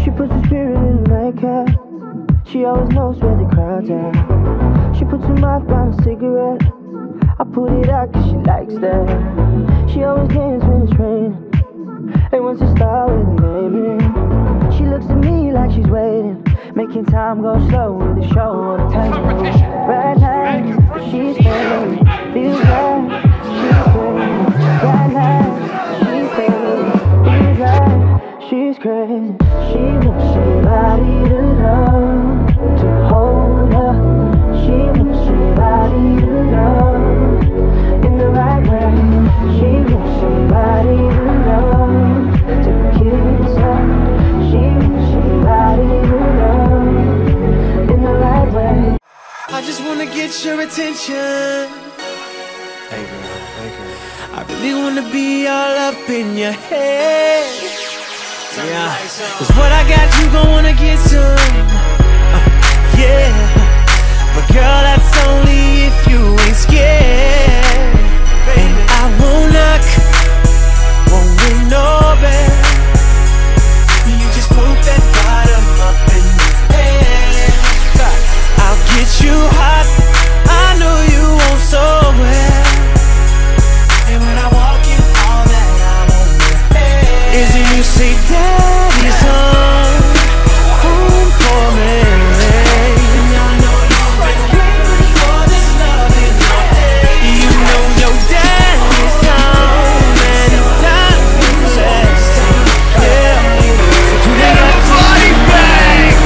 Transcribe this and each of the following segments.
She puts her spirit in a nightcap. She always knows where the crowd's at. She puts her mouth on a cigarette. I put it out cause she likes that. She always dances when it's raining and wants to start with a baby. She looks at me like she's waiting, making time go slow with the show or the tempo. Right now, she's fading. Feels like she's crazy. Right now, she's fading. Feels like she's crazy. She wants somebody to love, to hold her. She wants somebody to love in the right way. She wants somebody to love, to kiss her. She wants somebody to love in the right way. I just wanna get your attention. Hey girl, hey girl. I really wanna be all up in your head. Yeah, cause what I got you gon' wanna get some. Yeah, but girl that's only if you ain't scared. And I won't knock, won't ring no bell. You just put that bottom up in the air. I'll get you hot, I know you want so well. And when I walk in, all that I want is you say daddy's home, home for me. And I know you've been waiting for this loving all day. You know your daddy's home and it's time to rest. Yeah, so do they got body bang?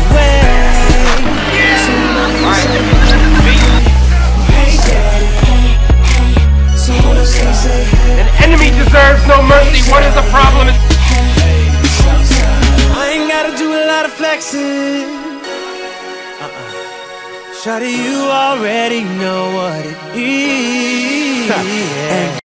An enemy deserves no mercy. What is the problem? I ain't gotta do a lot of flexing. Shawty, you already know what it is.